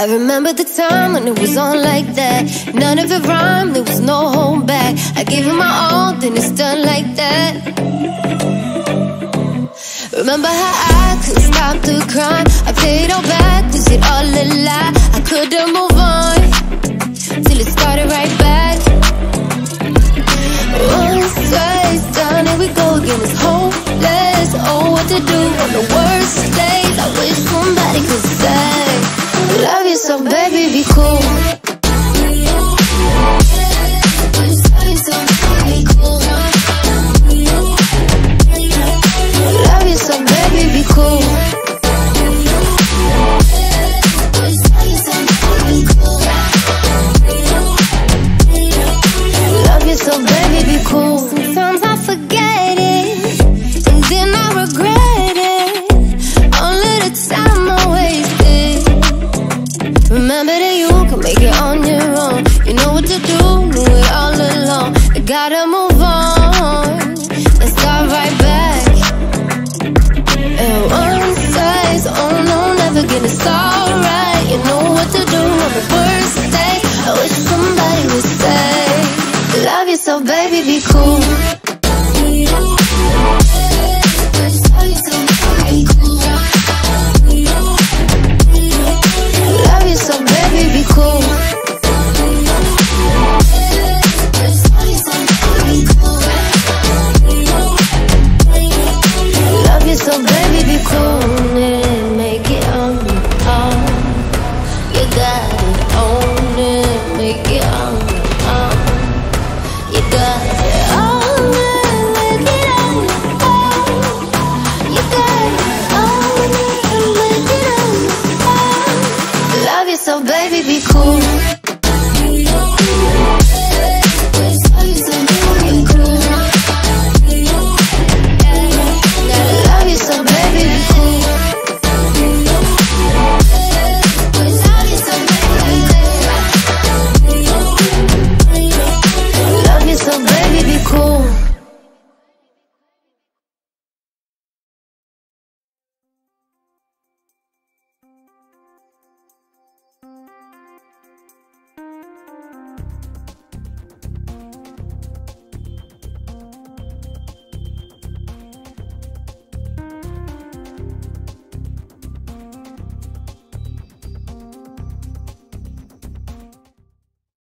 I remember the time when it was on like that. None of it rhymed, there was no hold back. I gave it my all, then it's done like that. Remember how I couldn't stop the crime. I paid all back, was it all a lie? I couldn't move on till it started right back. Once twice done, here we go again. It's hopeless. Oh, what to do on the worst